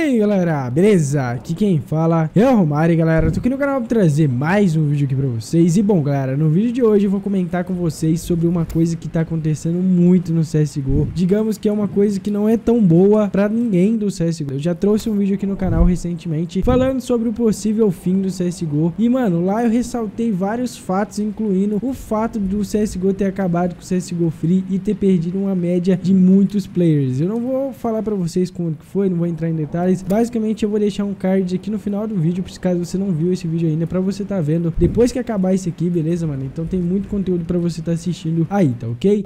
aí galera, beleza? Aqui quem fala é o Romário, galera. Tô aqui no canal pra trazer mais um vídeo aqui pra vocês. E bom galera, no vídeo de hoje eu vou comentar com vocês sobre uma coisa que tá acontecendo muito no CSGO. Digamos que é uma coisa que não é tão boa pra ninguém do CSGO. Eu já trouxe um vídeo aqui no canal recentemente falando sobre o possível fim do CSGO. E mano, lá eu ressaltei vários fatos, incluindo o fato do CSGO ter acabado com o CSGO Free e ter perdido uma média de muitos players. Eu não vou falar pra vocês como que foi, não vou entrar em detalhes. Basicamente eu vou deixar um card aqui no final do vídeo, caso você não viu esse vídeo ainda, pra você tá vendo depois que acabar esse aqui, beleza, mano? Então tem muito conteúdo pra você tá assistindo aí, tá ok?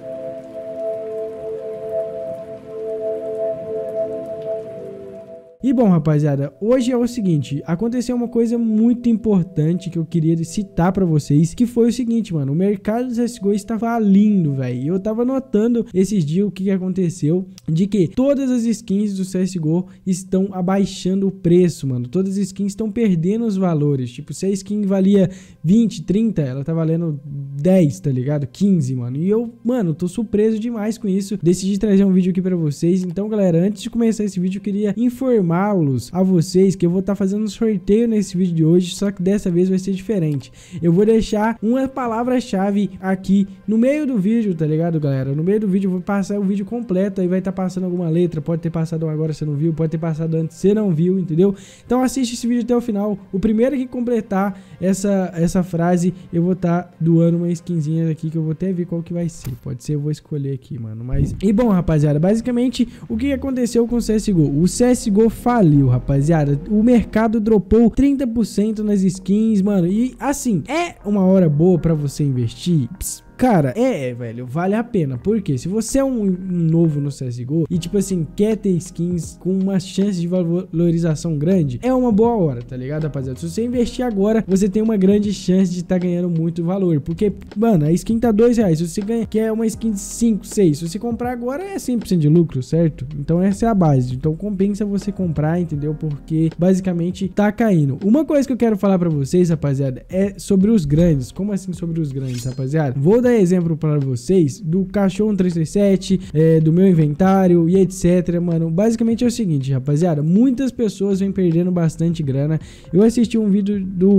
E bom, rapaziada, hoje é o seguinte, aconteceu uma coisa muito importante que eu queria citar pra vocês, que foi o seguinte, mano, o mercado do CSGO está falindo, velho. Eu tava notando esses dias o que aconteceu, de que todas as skins do CSGO estão abaixando o preço, mano. Todas as skins estão perdendo os valores, tipo, se a skin valia 20, 30, ela tá valendo 10, tá ligado? 15, mano. E eu, mano, tô surpreso demais com isso. Decidi trazer um vídeo aqui pra vocês. Então, galera, antes de começar esse vídeo, eu queria informar a vocês que eu vou estar fazendo um sorteio nesse vídeo de hoje, só que dessa vez vai ser diferente. Eu vou deixar uma palavra-chave aqui no meio do vídeo, tá ligado, galera? No meio do vídeo eu vou passar o vídeo completo, aí vai estar passando alguma letra, pode ter passado agora você não viu, pode ter passado antes você não viu, entendeu? Então assiste esse vídeo até o final. O primeiro que completar essa frase, eu vou estar doando uma skinzinha aqui, que eu vou até ver qual que vai ser. Pode ser, eu vou escolher aqui, mano. Mas, e bom, rapaziada, basicamente, o que aconteceu com o CSGO? O CSGO faliu, rapaziada. O mercado dropou 30% nas skins, mano. E assim, é uma hora boa pra você investir? Cara, velho, vale a pena. Porque se você é um novo no CSGO e, tipo assim, quer ter skins com uma chance de valorização grande, é uma boa hora, tá ligado, rapaziada? Se você investir agora, você tem uma grande chance de estar ganhando muito valor. Porque, mano, a skin tá R$2. Se você quer uma skin de 5, 6, se você comprar agora, é 100% de lucro, certo? Então essa é a base. Então compensa você comprar, entendeu? Porque, basicamente, tá caindo. Uma coisa que eu quero falar pra vocês, rapaziada, é sobre os grandes. Como assim sobre os grandes, rapaziada? Vou dar exemplo para vocês do Cachorro 337, do meu inventário e etc, mano. Basicamente é o seguinte, rapaziada, muitas pessoas vêm perdendo bastante grana. Eu assisti um vídeo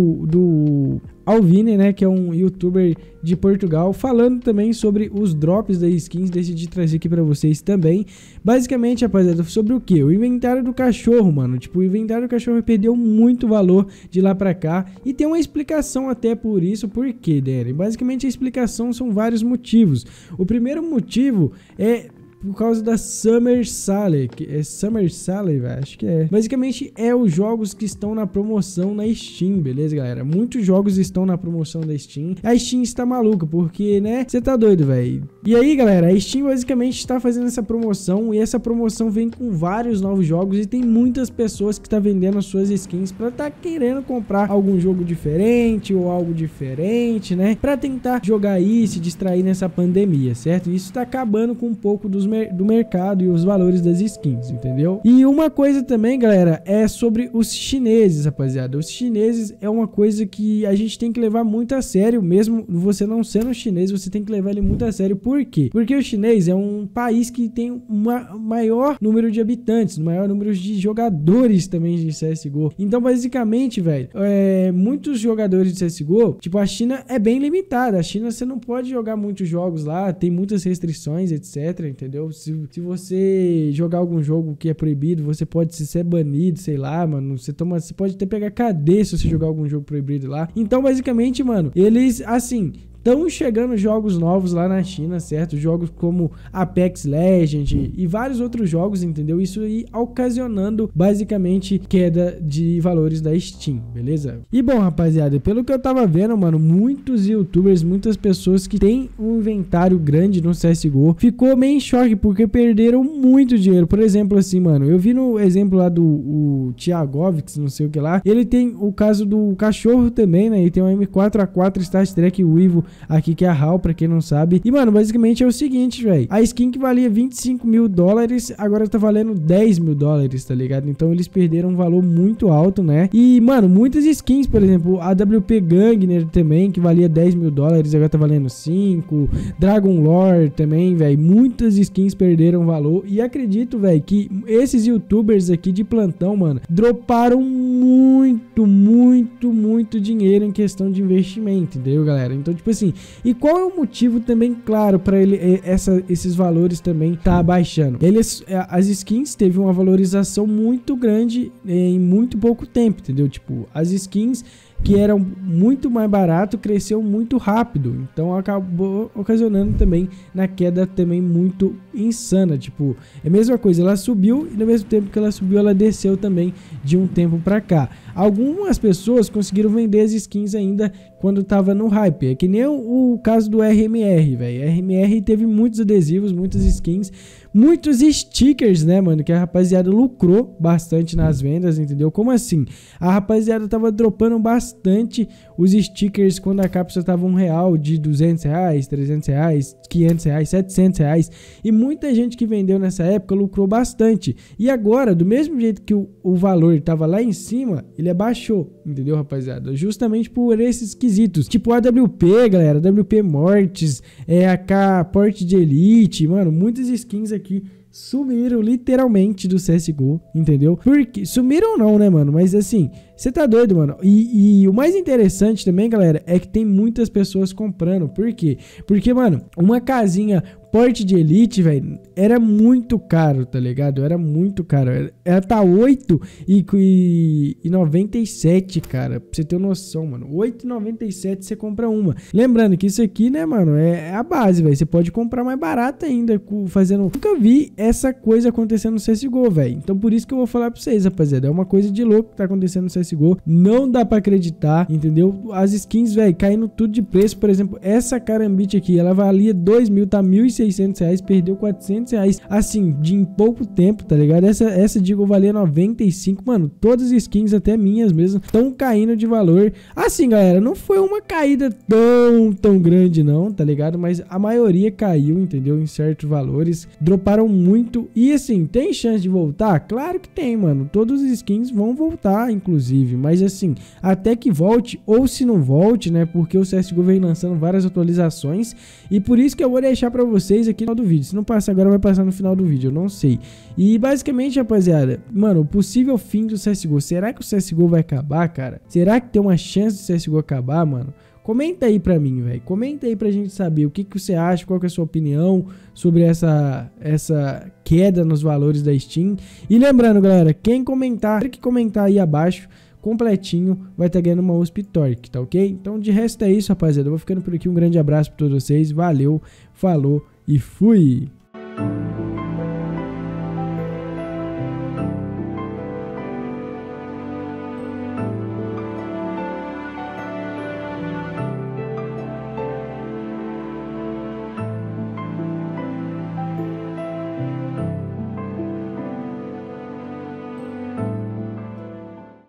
do Alvine, né, que é um youtuber de Portugal, falando também sobre os drops das skins. Decidi trazer aqui pra vocês também. Basicamente, rapaziada, sobre o que? O inventário do cachorro, mano. Tipo, o inventário do cachorro perdeu muito valor de lá pra cá. E tem uma explicação até por isso. Por quê, Darren? Basicamente, a explicação são vários motivos. O primeiro motivo é por causa da Summer Sale, que é Summer Sale, velho, acho que é. Basicamente é os jogos que estão na promoção na Steam, beleza, galera? Muitos jogos estão na promoção da Steam. A Steam está maluca, porque, né, você tá doido, velho. E aí, galera, a Steam basicamente está fazendo essa promoção, e essa promoção vem com vários novos jogos, e tem muitas pessoas que tá vendendo as suas skins pra tá querendo comprar algum jogo diferente, ou algo diferente, né, pra tentar jogar aí e se distrair nessa pandemia, certo? E isso tá acabando com um pouco do mercado e os valores das skins, entendeu? E uma coisa também, galera, é sobre os chineses, rapaziada. Os chineses é uma coisa que a gente tem que levar muito a sério, mesmo você não sendo chinês, você tem que levar ele muito a sério. Por quê? Porque o chinês é um país que tem um maior número de habitantes, maior número de jogadores também de CSGO. Então, basicamente, velho, muitos jogadores de CSGO, tipo, a China é bem limitada. A China, você não pode jogar muitos jogos lá, tem muitas restrições, etc, entendeu? Se você jogar algum jogo que é proibido, você pode ser banido, sei lá, mano. Você pode até pegar cadeia se você jogar algum jogo proibido lá. Então, basicamente, mano, eles, assim, estão chegando jogos novos lá na China, certo? Jogos como Apex Legends e vários outros jogos, entendeu? Isso aí ocasionando, basicamente, queda de valores da Steam, beleza? E bom, rapaziada, pelo que eu tava vendo, mano, muitos youtubers, muitas pessoas que têm um inventário grande no CSGO, ficou meio em choque, porque perderam muito dinheiro. Por exemplo, assim, mano, eu vi no exemplo lá do Thiagovics, não sei o que lá, ele tem o caso do cachorro também, né? Ele tem um M4A4 Star Trek Vivo aqui, que é a HAL, pra quem não sabe. E, mano, basicamente é o seguinte, velho. A skin que valia 25 mil dólares, agora tá valendo 10 mil dólares, tá ligado? Então eles perderam um valor muito alto, né? E, mano, muitas skins, por exemplo, a AWP Gangner também, que valia 10 mil dólares, agora tá valendo 5. Dragon Lore também, velho. Muitas skins perderam valor. E acredito, velho, que esses youtubers aqui de plantão, mano, droparam muito dinheiro em questão de investimento, entendeu, galera? Então, tipo assim, e qual é o motivo também, claro, pra esses valores também tá baixando? As skins teve uma valorização muito grande em muito pouco tempo, entendeu? Tipo, as skins que eram muito mais barato, cresceu muito rápido, então acabou ocasionando também na queda também muito insana. Tipo, é a mesma coisa, ela subiu e no mesmo tempo que ela subiu, ela desceu também de um tempo pra cá. Algumas pessoas conseguiram vender as skins ainda quando tava no hype, é que nem o caso do RMR, velho. RMR teve muitos adesivos, muitas skins, muitos stickers, né, mano, que a rapaziada lucrou bastante nas vendas, entendeu? Como assim? A rapaziada tava dropando bastante os stickers quando a cápsula tava R$1, de R$200, R$300, R$500, R$700, e muita gente que vendeu nessa época lucrou bastante. E agora, do mesmo jeito que o valor tava lá em cima, ele abaixou, entendeu, rapaziada? Justamente por esses quesitos, tipo a AWP, galera, AWP Mortes, AK Porte de Elite, mano, muitas skins aqui sumiram literalmente do CSGO, entendeu? Porque sumiram não, né, mano? Mas assim, você tá doido, mano? E o mais interessante também, galera, é que tem muitas pessoas comprando. Por quê? Porque, mano, uma casinha Porte de Elite, velho, era muito caro, tá ligado? Era muito caro. Ela tá 8,97, cara. Pra você ter noção, mano. 8,97 você compra uma. Lembrando que isso aqui, né, mano, é a base, velho. Você pode comprar mais barato ainda, fazendo... Nunca vi essa coisa acontecendo no CSGO, velho. Então por isso que eu vou falar pra vocês, rapaziada. É uma coisa de louco que tá acontecendo no CSGO. Não dá pra acreditar, entendeu? As skins, velho, caindo tudo de preço. Por exemplo, essa Karambit aqui, ela valia 2 mil, tá 1.600 reais, perdeu 400 reais, assim, em pouco tempo, tá ligado? Essa digo valia 95, mano, todas as skins, até minhas mesmo, estão caindo de valor. Assim, galera, não foi uma caída tão grande não, tá ligado? Mas a maioria caiu, entendeu? Em certos valores, droparam muito. E assim, tem chance de voltar? Claro que tem, mano, todas as skins vão voltar, inclusive, mas assim, até que volte, ou se não volte, né, porque o CSGO vem lançando várias atualizações, e por isso que eu vou deixar pra vocês aqui no final do vídeo. Se não passar agora, vai passar no final do vídeo, eu não sei. E basicamente, rapaziada, mano, o possível fim do CSGO, será que o CSGO vai acabar, cara? Será que tem uma chance do CSGO acabar, mano? Comenta aí pra mim, velho. Comenta aí pra gente saber o que você acha, qual que é a sua opinião sobre essa queda nos valores da Steam. E lembrando, galera, quem comentar aí abaixo, completinho, vai estar ganhando uma USP Torque, tá ok? Então, de resto é isso, rapaziada. Eu vou ficando por aqui. Um grande abraço pra todos vocês. Valeu, falou e fui!